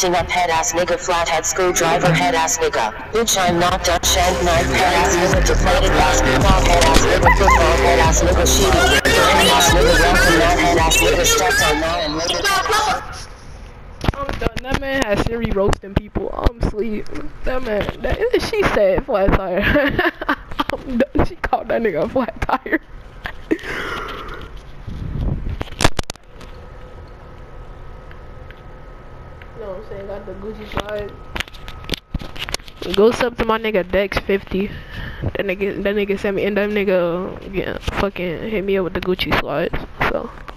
acting up head ass nigga, flathead screwdriver head ass nigga. Bitch, I'm not done, shank knife head ass nigga, deflated basketball head ass nigga, football head ass nigga, shitty head ass nigga, welcome that head ass nigga, stepped on that and later. I'm done. That man has Siri roasting people. I'm asleep. That man, she said flat tire. I'm done. She called that nigga a flat tire. You know what I'm saying? Got the Gucci slide. Go sub to my nigga Dex50. That nigga sent me, and that nigga fucking hit me up with the Gucci slides. So.